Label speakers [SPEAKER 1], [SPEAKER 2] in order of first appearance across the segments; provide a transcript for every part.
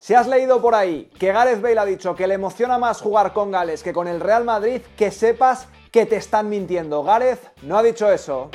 [SPEAKER 1] Si has leído por ahí que Gareth Bale ha dicho que le emociona más jugar con Gales que con el Real Madrid, que sepas que te están mintiendo. Gareth no ha dicho eso.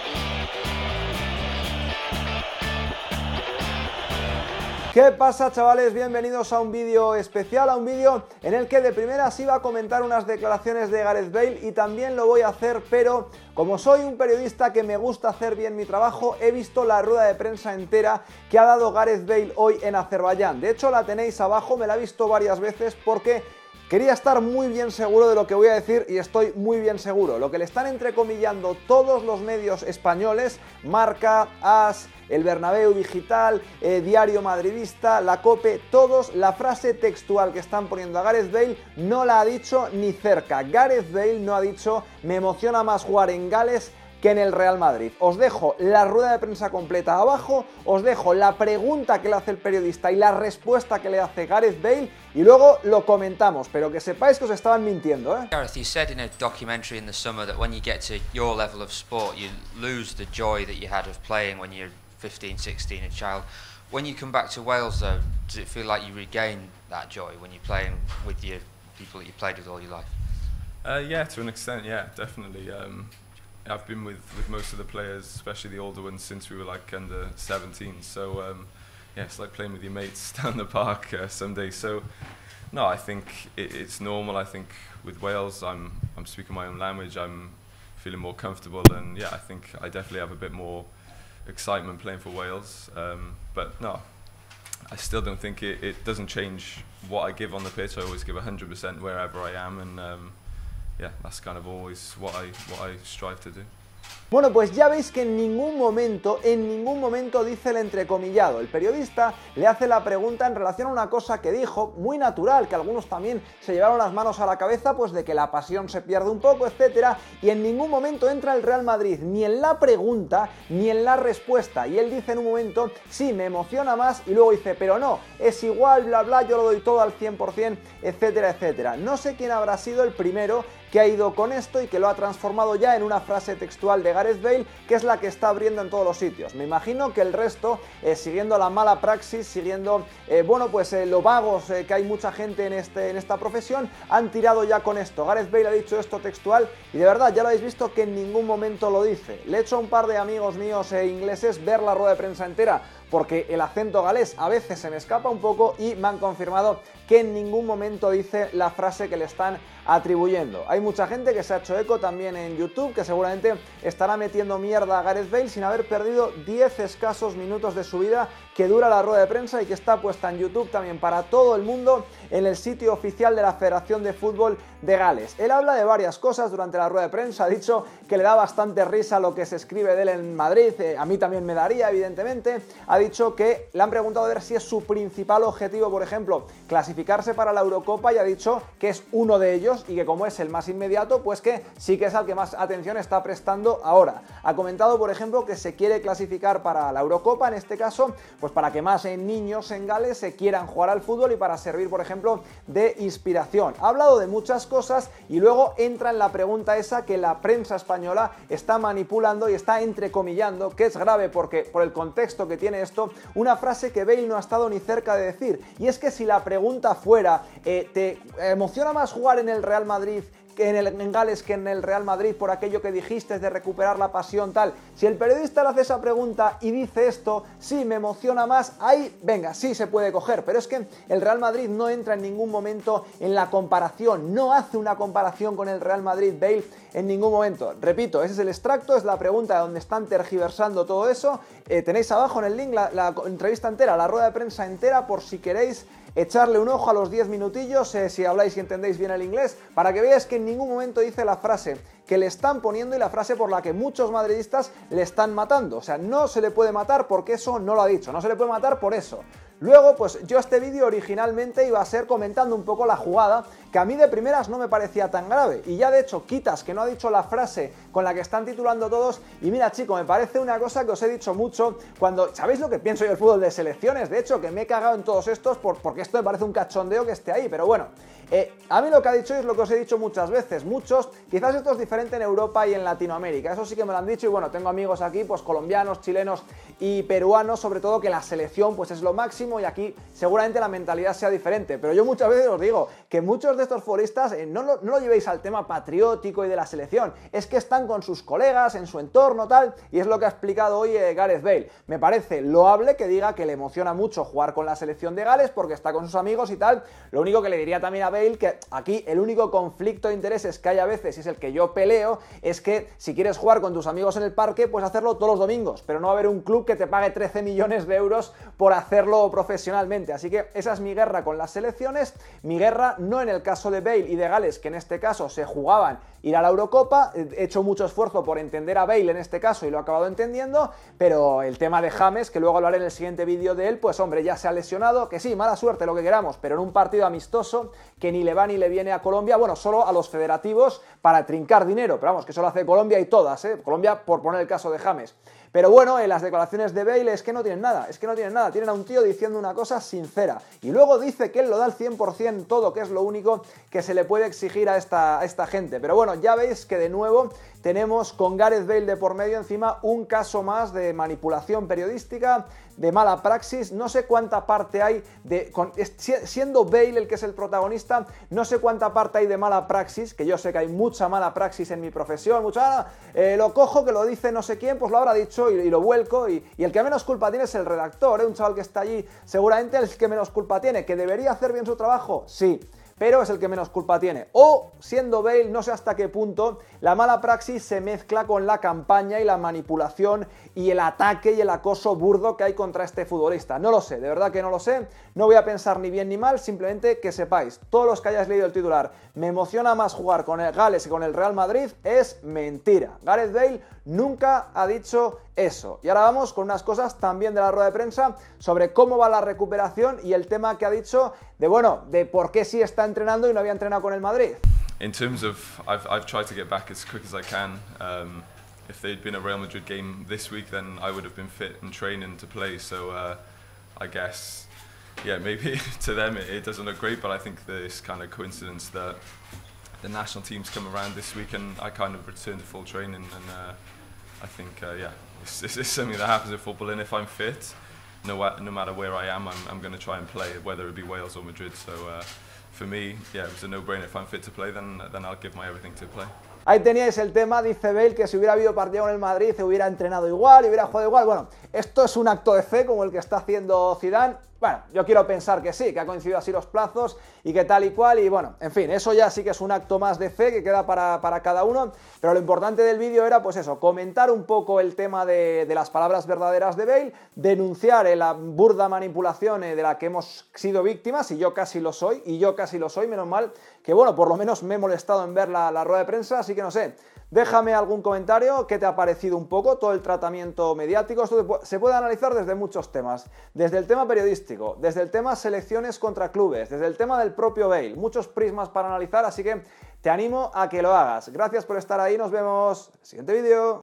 [SPEAKER 1] ¿Qué pasa, chavales? Bienvenidos a un vídeo especial, a un vídeo en el que de primeras iba a comentar unas declaraciones de Gareth Bale y también lo voy a hacer, pero como soy un periodista que me gusta hacer bien mi trabajo, he visto la rueda de prensa entera que ha dado Gareth Bale hoy en Azerbaiyán. De hecho, la tenéis abajo, me la he visto varias veces porque quería estar muy bien seguro de lo que voy a decir y estoy muy bien seguro. Lo que le están entrecomillando todos los medios españoles, Marca, AS, El Bernabéu Digital, Diario Madridista, La COPE, todos, la frase textual que están poniendo a Gareth Bale no la ha dicho ni cerca. Gareth Bale no ha dicho me emociona más jugar en Gales que en el Real Madrid. Os dejo la rueda de prensa completa abajo, os dejo la pregunta que le hace el periodista y la respuesta que le hace Gareth Bale y luego lo comentamos, pero que sepáis que os estaban mintiendo, ¿eh?
[SPEAKER 2] Gareth, you said in a documentary in the summer that when you get to your level of sport, you lose the joy that you had of playing when you're 15, 16, a child. When you come back to Wales, though, does it feel like you regain that joy when you're playing with your people that you played with all your life?
[SPEAKER 3] Yeah, to an extent, yeah, definitely. I've been with most of the players, especially the older ones, since we were like under 17. So yeah, it's like playing with your mates down the park some days. So no, I think it's normal. I think with Wales, I'm speaking my own language. I'm feeling more comfortable, and yeah, I think I definitely have a bit more excitement playing for Wales. But no, I still don't think it doesn't change what I give on the pitch. I always give 100% wherever I am, and yeah, that's kind of always what I strive to do.
[SPEAKER 1] Bueno, pues ya veis que en ningún momento dice el entrecomillado. El periodista le hace la pregunta en relación a una cosa que dijo, muy natural, que algunos también se llevaron las manos a la cabeza, pues de que la pasión se pierde un poco, etcétera, y en ningún momento entra el Real Madrid, ni en la pregunta, ni en la respuesta. Y él dice en un momento, sí, me emociona más, y luego dice, pero no, es igual, bla, bla, yo lo doy todo al 100%, etcétera, etcétera. No sé quién habrá sido el primero que ha ido con esto y que lo ha transformado ya en una frase textual de Gareth Bale, que es la que está abriendo en todos los sitios. Me imagino que el resto, siguiendo la mala praxis, siguiendo, bueno, pues lo vagos que hay mucha gente en esta profesión, han tirado ya con esto. Gareth Bale ha dicho esto textual y de verdad ya lo habéis visto que en ningún momento lo dice. Le he hecho a un par de amigos míos ingleses ver la rueda de prensa entera, porque el acento galés a veces se me escapa un poco y me han confirmado que en ningún momento dice la frase que le están atribuyendo. Hay mucha gente que se ha hecho eco también en YouTube, que seguramente estará metiendo mierda a Gareth Bale sin haber perdido 10 escasos minutos de su vida que dura la rueda de prensa y que está puesta en YouTube también para todo el mundo en el sitio oficial de la Federación de Fútbol de Gales. Él habla de varias cosas durante la rueda de prensa, ha dicho que le da bastante risa lo que se escribe de él en Madrid, a mí también me daría, evidentemente. Ha dicho que le han preguntado a ver si es su principal objetivo, por ejemplo, clasificarse para la Eurocopa, y ha dicho que es uno de ellos y que como es el más inmediato, pues que sí que es al que más atención está prestando ahora. Ha comentado, por ejemplo, que se quiere clasificar para la Eurocopa, en este caso, pues para que más niños en Gales se quieran jugar al fútbol y para servir, por ejemplo, de inspiración. Ha hablado de muchas cosas y luego entra en la pregunta esa que la prensa española está manipulando y está entrecomillando, que es grave porque por el contexto que tiene esto, una frase que Bale no ha estado ni cerca de decir, y es que si la pregunta fuera ¿te emociona más jugar en el Real Madrid en Gales que en el Real Madrid por aquello que dijiste de recuperar la pasión, tal? Si el periodista le hace esa pregunta y dice esto, sí, me emociona más, ahí, venga, sí se puede coger, pero es que el Real Madrid no entra en ningún momento en la comparación, no hace una comparación con el Real Madrid Bale en ningún momento. Repito, ese es el extracto, es la pregunta donde están tergiversando todo eso. Tenéis abajo en el link la entrevista entera, la rueda de prensa entera, por si queréis echarle un ojo a los 10 minutillos, si habláis y entendéis bien el inglés, para que veáis que en ningún momento dice la frase que le están poniendo y la frase por la que muchos madridistas le están matando. O sea, no se le puede matar porque eso no lo ha dicho, no se le puede matar por eso. Luego, pues yo este vídeo originalmente iba a ser comentando un poco la jugada, que a mí de primeras no me parecía tan grave, y ya de hecho quitas que no ha dicho la frase con la que están titulando todos, y mira, chico, me parece una cosa que os he dicho mucho cuando, ¿sabéis lo que pienso yo del fútbol de selecciones? De hecho, que me he cagado en todos estos porque esto me parece un cachondeo que esté ahí, pero bueno, a mí lo que ha dicho es lo que os he dicho muchas veces, muchos, quizás esto es diferente en Europa y en Latinoamérica, eso sí que me lo han dicho, y bueno, tengo amigos aquí, pues colombianos, chilenos y peruanos, sobre todo, que la selección pues es lo máximo, muchísimo y aquí seguramente la mentalidad sea diferente, pero yo muchas veces os digo que muchos de estos futbolistas no lo llevéis al tema patriótico y de la selección, es que están con sus colegas, en su entorno tal, y es lo que ha explicado hoy Gareth Bale. Me parece loable que diga que le emociona mucho jugar con la selección de Gales porque está con sus amigos y tal. Lo único que le diría también a Bale, que aquí el único conflicto de intereses que hay a veces, y es el que yo peleo, es que si quieres jugar con tus amigos en el parque, puedes hacerlo todos los domingos, pero no va a haber un club que te pague 13 millones de euros por hacerlo profesionalmente. Así que esa es mi guerra con las selecciones, mi guerra no en el caso de Bale y de Gales, que en este caso se jugaban ir a la Eurocopa. He hecho mucho esfuerzo por entender a Bale en este caso y lo he acabado entendiendo, pero el tema de James, que luego hablaré en el siguiente vídeo de él, pues hombre, ya se ha lesionado, que sí, mala suerte, lo que queramos, pero en un partido amistoso que ni le va ni le viene a Colombia, bueno, solo a los federativos para trincar dinero, pero vamos, que solo hace Colombia y todas, Colombia por poner el caso de James. Pero bueno, en las declaraciones de Bale es que no tienen nada, tienen a un tío diciendo una cosa sincera y luego dice que él lo da al 100% todo, que es lo único que se le puede exigir a esta gente. Pero bueno, ya veis que de nuevo tenemos con Gareth Bale de por medio encima un caso más de manipulación periodística, de mala praxis. No sé cuánta parte hay siendo Bale el que es el protagonista, no sé cuánta parte hay de mala praxis, que yo sé que hay mucha mala praxis en mi profesión, lo cojo, que lo dice no sé quién, pues lo habrá dicho y lo vuelco, y el que menos culpa tiene es el redactor, un chaval que está allí, seguramente el que menos culpa tiene, que debería hacer bien su trabajo, sí, pero es el que menos culpa tiene. O, siendo Bale, no sé hasta qué punto la mala praxis se mezcla con la campaña y la manipulación y el ataque y el acoso burdo que hay contra este futbolista. No lo sé, de verdad que no lo sé, no voy a pensar ni bien ni mal, simplemente que sepáis, todos los que hayáis leído el titular, me emociona más jugar con el Gales y con el Real Madrid, es mentira. Gareth Bale nunca ha dicho eso. Y ahora vamos con unas cosas también de la rueda de prensa sobre cómo va la recuperación y el tema que ha dicho de por qué sí está entrenando y no había entrenado con el Madrid.
[SPEAKER 3] In terms of, I've tried to get back as quick as I can. If there'd been a Real Madrid game this week, then I would have been fit and training to play. So I guess, yeah, maybe to them it doesn't look great, but I think this kind of coincidence that the national teams come around this week and I kind of return to full training, and I think, yeah, it's something that happens in football, and if I'm fit, no matter where I am, I'm going to try and play, whether it be Wales or Madrid. So for me, yeah, it was a no-brainer. If I'm fit to play, then I'll give my everything to play.
[SPEAKER 1] Ahí teníais el tema, dice Bale, que si hubiera habido partido con el Madrid se hubiera entrenado igual y hubiera jugado igual. Bueno, esto es un acto de fe como el que está haciendo Zidane. Bueno, yo quiero pensar que sí, que ha coincidido así los plazos y que tal y cual, y bueno, en fin, eso ya sí que es un acto más de fe que queda para cada uno, pero lo importante del vídeo era, pues eso, comentar un poco el tema de las palabras verdaderas de Bale, denunciar la burda manipulación de la que hemos sido víctimas, y yo casi lo soy, menos mal que, bueno, por lo menos me he molestado en ver la rueda de prensa, así que no sé. Déjame algún comentario, qué te ha parecido un poco todo el tratamiento mediático. Esto se puede analizar desde muchos temas, desde el tema periodístico, desde el tema selecciones contra clubes, desde el tema del propio Bale, muchos prismas para analizar, así que te animo a que lo hagas. Gracias por estar ahí, nos vemos en el siguiente vídeo.